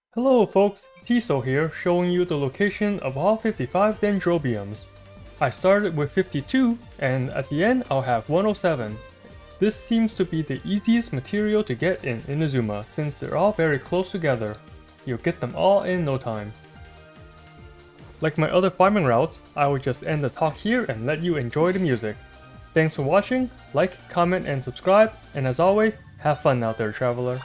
Hello folks, Tiso here, showing you the location of all 55 Dendrobiums. I started with 52, and at the end I'll have 107. This seems to be the easiest material to get in Inazuma since they're all very close together. You'll get them all in no time. Like my other farming routes, I will just end the talk here and let you enjoy the music. Thanks for watching, like, comment, and subscribe, and as always, have fun out there, traveler.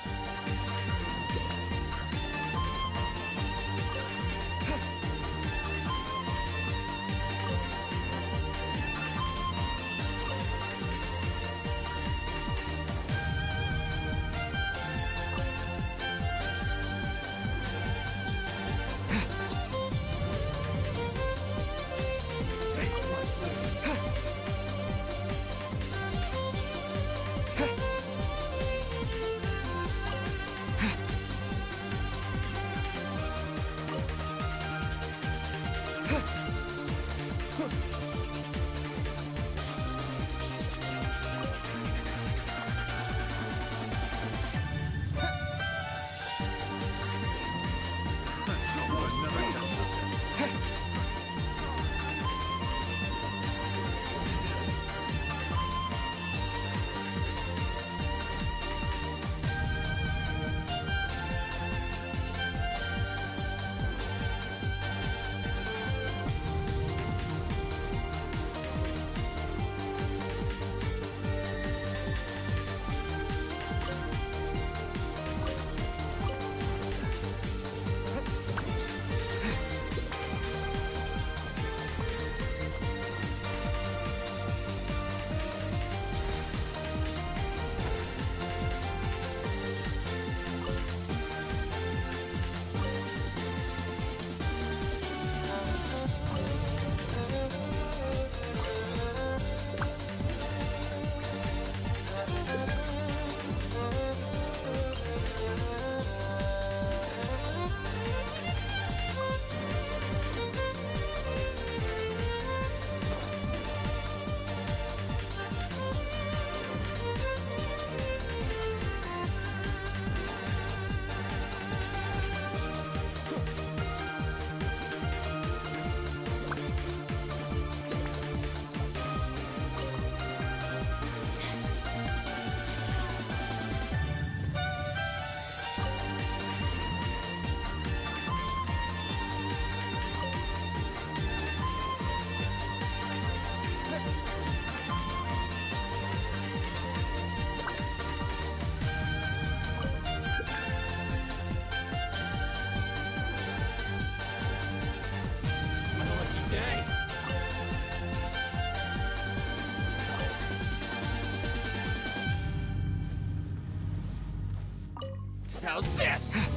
How's this?